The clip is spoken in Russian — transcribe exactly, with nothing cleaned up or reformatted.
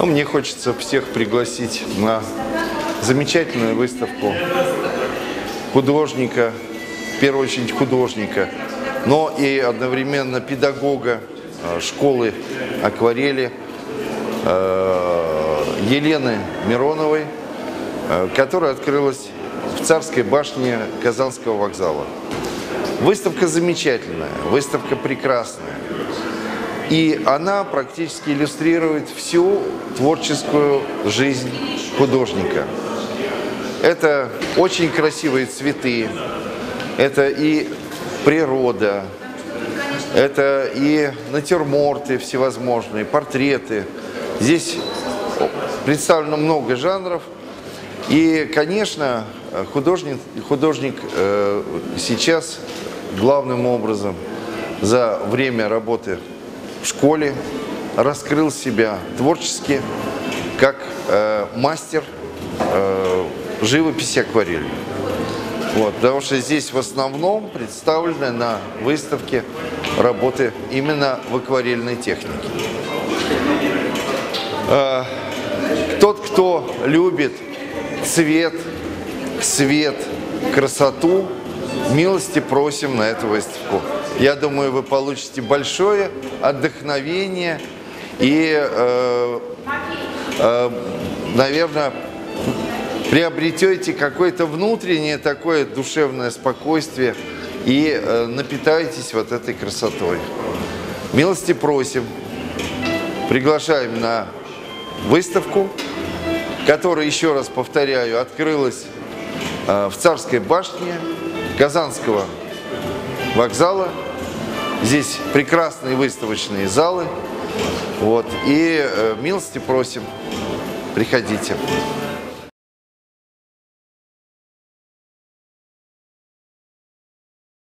Но мне хочется всех пригласить на замечательную выставку художника, в первую очередь художника, но и одновременно педагога школы акварели Елены Мироновой, которая открылась в Царской башне Казанского вокзала. Выставка замечательная, выставка прекрасная. И она практически иллюстрирует всю творческую жизнь художника. Это очень красивые цветы, это и природа, это и натюрморты всевозможные, портреты. Здесь представлено много жанров. И, конечно, художник, художник э, сейчас главным образом за время работы в школе раскрыл себя творчески как э, мастер э, живописи акварели. Вот, потому что здесь в основном представлены на выставке работы именно в акварельной технике. Э, тот, кто любит цвет, свет, красоту, милости просим на эту выставку. Я думаю, вы получите большое вдохновение и, э, э, наверное, приобретете какое-то внутреннее такое душевное спокойствие и э, напитаетесь вот этой красотой. Милости просим. Приглашаем на выставку, которая, еще раз повторяю, открылась э, в Царской башне Казанского вокзала. Здесь прекрасные выставочные залы. Вот. И э, милости просим, приходите.